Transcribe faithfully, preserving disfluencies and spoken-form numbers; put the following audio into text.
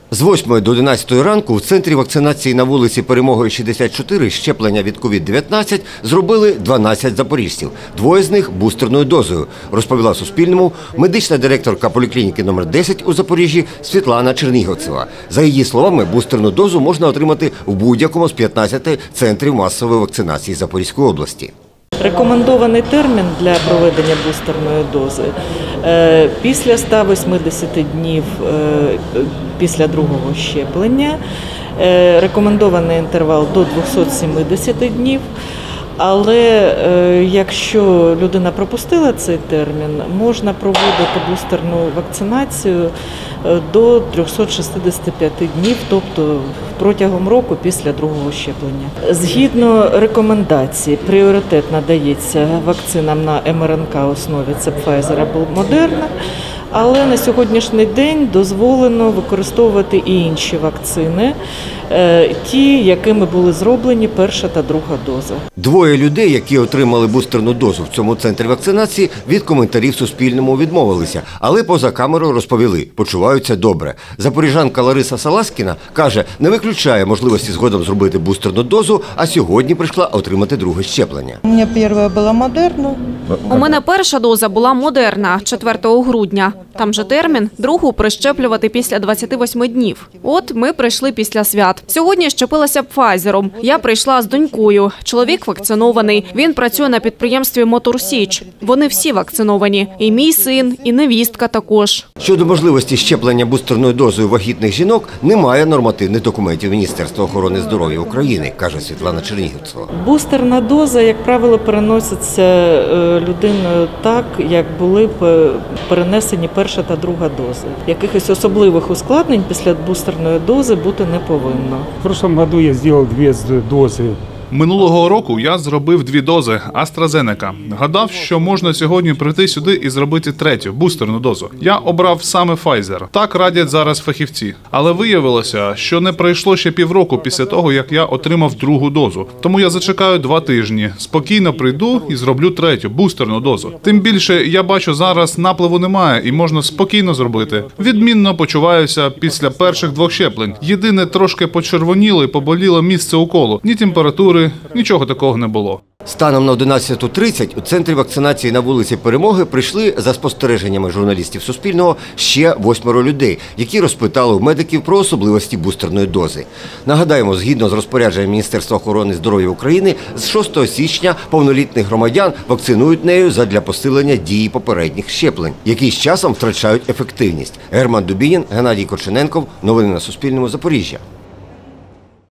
З восьмої до одинадцятої ранку в центрі вакцинації на вулиці Перемоги шістдесят чотири щеплення від ковід дев'ятнадцять зробили дванадцять запоріжців. Двоє з них – бустерною дозою, розповіла Суспільному медична директорка поліклініки номер десять у Запоріжжі Світлана Чернігівцева. За її словами, бустерну дозу можна отримати в будь-якому з п'ятнадцяти центрів масової вакцинації Запорізької області. Рекомендований термін для проведення бустерної дози – після ста восьмидесяти днів після другого щеплення, рекомендований інтервал до двохсот сімдесяти днів. Але якщо людина пропустила цей термін, можна проводити бустерну вакцинацію до трьохсот шістдесяти п'яти днів, тобто протягом року після другого щеплення. Згідно рекомендацій, пріоритет надається вакцинам на ем ер ен ка-основі, це Pfizer або Moderna. Але на сьогоднішній день дозволено використовувати і інші вакцини, ті, якими були зроблені перша та друга доза. Двоє людей, які отримали бустерну дозу в цьому центрі вакцинації, від коментарів Суспільному відмовилися, але поза камерою розповіли – почуваються добре. Запоріжанка Лариса Саласкіна каже, не виключає можливості згодом зробити бустерну дозу, а сьогодні прийшла отримати друге щеплення. У мене перша була Модерна. У мене перша доза була Модерна, четвертого грудня. Там же термін – другу прищеплювати після двадцяти восьми днів. От ми прийшли після свят. Сьогодні щепилася Пфайзером. Я прийшла з донькою. Чоловік вакцинований. Він працює на підприємстві «Моторсіч». Вони всі вакциновані. І мій син, і невістка також. Щодо можливості щеплення бустерною дозою вагітних жінок, немає нормативних документів Міністерства охорони здоров'я України, каже Світлана Чернігівцева. Бустерна доза, як правило, переноситься людиною так, як були перенесені перша та друга дози. Якихось особливих ускладнень після бустерної дози бути не повинно. В прошлом году я зробив дві дози. Минулого року я зробив дві дози AstraZeneca. Гадав, що можна сьогодні прийти сюди і зробити третю, бустерну дозу. Я обрав саме Pfizer. Так радять зараз фахівці. Але виявилося, що не пройшло ще півроку після того, як я отримав другу дозу. Тому я зачекаю два тижні. Спокійно прийду і зроблю третю, бустерну дозу. Тим більше, я бачу, зараз напливу немає і можна спокійно зробити. Відмінно почуваюся після перших двох щеплень. Єдине, трошки почервоніло і поболіло місце уколу. Ні температури, нічого такого не було. Станом на одинадцяту тридцять у центрі вакцинації на вулиці Перемоги прийшли, за спостереженнями журналістів Суспільного, ще восьмеро людей, які розпитали у медиків про особливості бустерної дози. Нагадаємо, згідно з розпорядженням Міністерства охорони здоров'я України, з шостого січня повнолітніх громадян вакцинують нею задля посилення дії попередніх щеплень, які з часом втрачають ефективність. Герман Дубінін, Геннадій Корчененков. Новини на Суспільному. Запоріжжя.